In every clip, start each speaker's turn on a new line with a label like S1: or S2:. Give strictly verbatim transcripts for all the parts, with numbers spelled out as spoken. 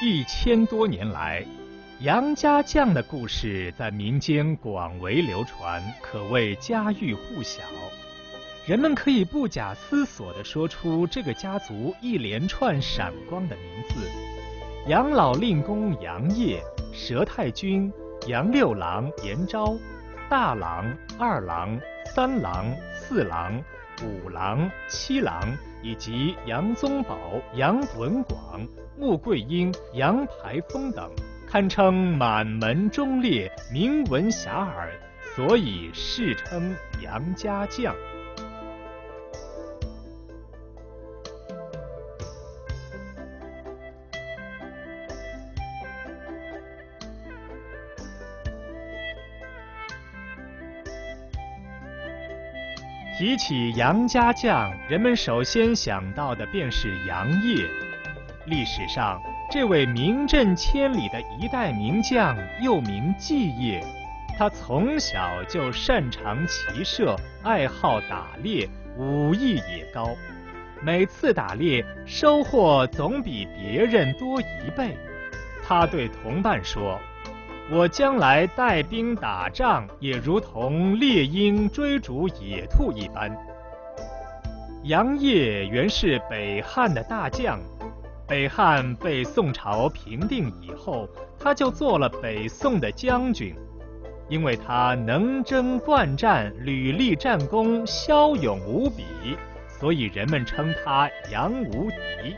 S1: 一千多年来，杨家将的故事在民间广为流传，可谓家喻户晓。人们可以不假思索地说出这个家族一连串闪光的名字：杨老令公杨业、佘太君、杨六郎严昭、大郎、二郎、三郎、四郎、五郎、七郎，以及杨宗保、杨文广、穆桂英、杨排风等，堪称满门忠烈，名闻遐迩，所以世称杨家将。提起杨家将，人们首先想到的便是杨业。历史上，这位名震千里的一代名将又名季业，他从小就擅长骑射，爱好打猎，武艺也高。每次打猎收获总比别人多一倍。他对同伴说：“我将来带兵打仗，也如同猎鹰追逐野兔一般。”杨业原是北汉的大将，北汉被宋朝平定以后，他就做了北宋的将军。因为他能征惯战，屡立战功，骁勇无比，所以人们称他杨无敌。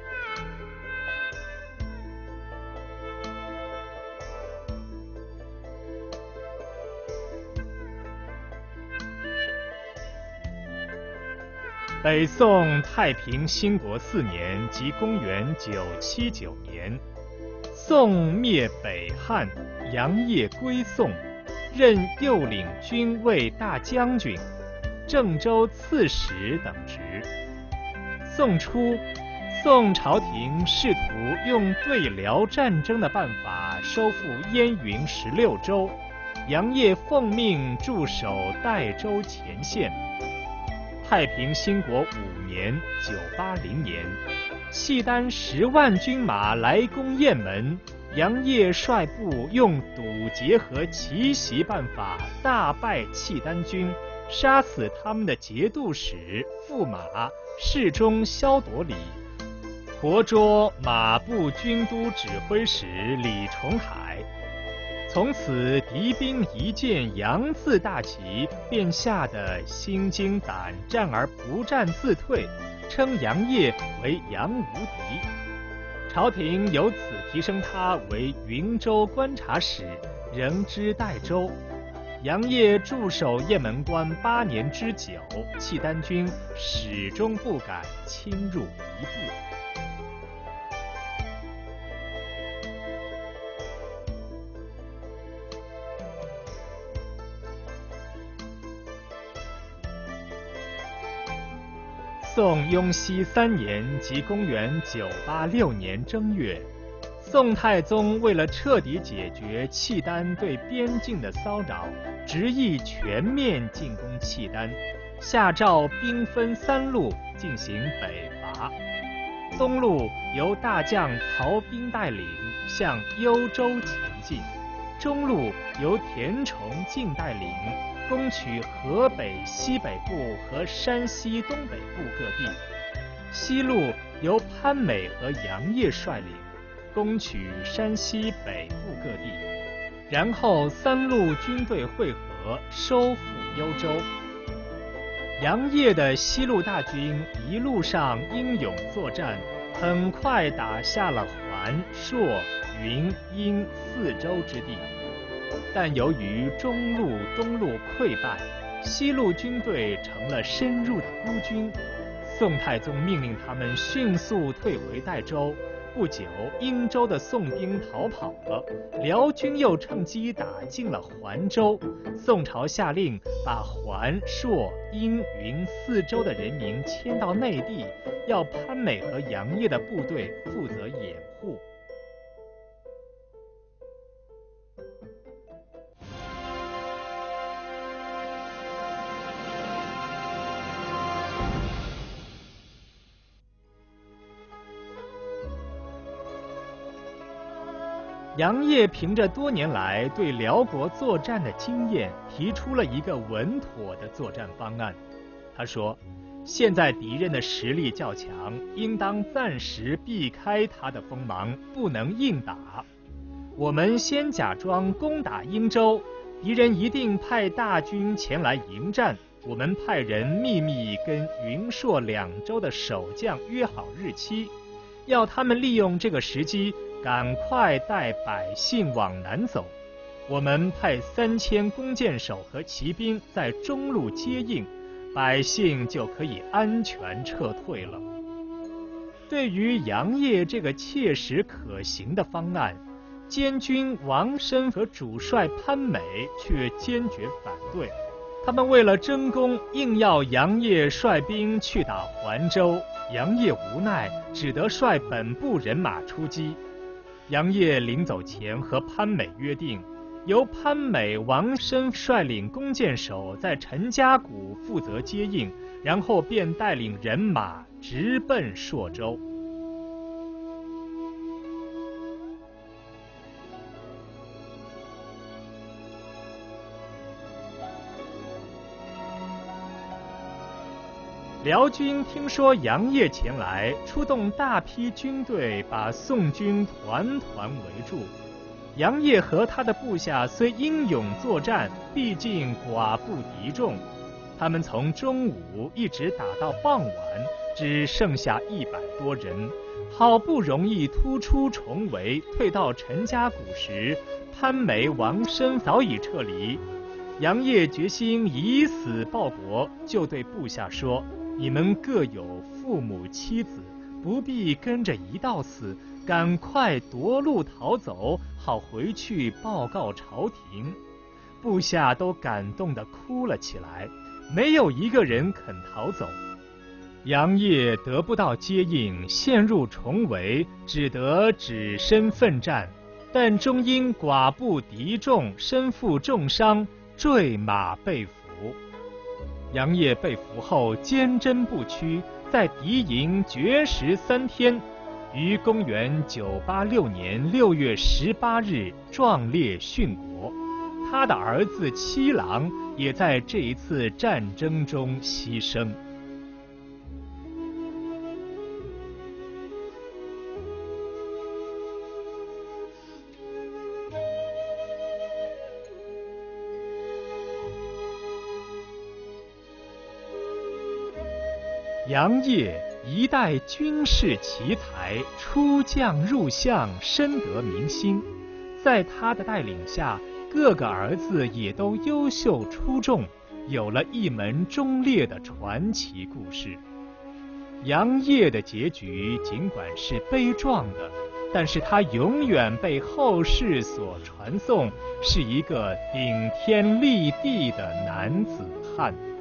S1: 北宋太平兴国四年，即公元九七九年，宋灭北汉，杨业归宋，任右领军卫大将军、郑州刺史等职。宋初，宋朝廷试图用对辽战争的办法收复燕云十六州，杨业奉命驻守代州前线。太平兴国五年（九八零年），契丹十万军马来攻雁门，杨业率部用堵截和奇袭办法大败契丹军，杀死他们的节度使、驸马、侍中萧夺礼，活捉马步军都指挥使李重海。从此敌兵一见杨字大旗，便吓得心惊胆战而不战自退，称杨业为杨无敌。朝廷由此提升他为云州观察使，仍知代州。杨业驻守雁门关八年之久，契丹军始终不敢侵入一步。宋雍熙三年，即公元九八六年正月，宋太宗为了彻底解决契丹对边境的骚扰，执意全面进攻契丹，下诏兵分三路进行北伐。东路由大将曹彬带领向幽州前进，中路由田崇进带领攻取河北西北部和山西东北部各地，西路由潘美和杨业率领攻取山西北部各地，然后三路军队会合，收复幽州。杨业的西路大军一路上英勇作战，很快打下了环、朔、云、阴四州之地。但由于中路、东路溃败，西路军队成了深入的孤军。宋太宗命令他们迅速退回代州。不久，英州的宋兵逃跑了，辽军又趁机打进了环州。宋朝下令把环、朔、阴、云四州的人民迁到内地，要潘美和杨业的部队负责掩护。 杨业凭着多年来对辽国作战的经验，提出了一个稳妥的作战方案。他说，现在敌人的实力较强，应当暂时避开他的锋芒，不能硬打。我们先假装攻打英州，敌人一定派大军前来迎战，我们派人秘密跟云朔两州的守将约好日期，要他们利用这个时机赶快带百姓往南走。我们派三千弓箭手和骑兵在中路接应，百姓就可以安全撤退了。对于杨业这个切实可行的方案，监军王申和主帅潘美却坚决反对。他们为了争功，硬要杨业率兵去打环州。杨业无奈，只得率本部人马出击。杨业临走前和潘美约定，由潘美、王申率领弓箭手在陈家谷负责接应，然后便带领人马直奔朔州。辽军听说杨业前来，出动大批军队，把宋军团团围住。杨业和他的部下虽英勇作战，毕竟寡不敌众。他们从中午一直打到傍晚，只剩下一百多人。好不容易突出重围，退到陈家谷时，潘美、王申早已撤离。杨业决心以死报国，就对部下说，你们各有父母妻子，不必跟着一道死，赶快夺路逃走，好回去报告朝廷。部下都感动地哭了起来，没有一个人肯逃走。杨业得不到接应，陷入重围，只得只身奋战，但终因寡不敌众，身负重伤，坠马被俘。杨业被俘后坚贞不屈，在敌营绝食三天，于公元九八六年六月十八日壮烈殉国。他的儿子七郎也在这一次战争中牺牲。杨业一代军事奇才，出将入相，深得民心。在他的带领下，各个儿子也都优秀出众，有了一门忠烈的传奇故事。杨业的结局尽管是悲壮的，但是他永远被后世所传颂，是一个顶天立地的男子汉。